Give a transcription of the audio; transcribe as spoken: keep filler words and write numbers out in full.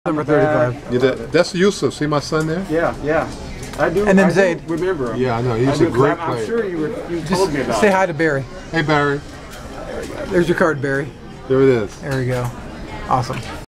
Number thirty-five. Yeah, that, that's Yusuf. See my son there? Yeah, yeah. I do. And then I Zaid. do remember him. Yeah, I know. He's I a do, great I'm, player. I'm sure you were. You Just told me about. say it. hi to Barry. Hey, Barry. There's your card, Barry. There it is. There we go. Awesome.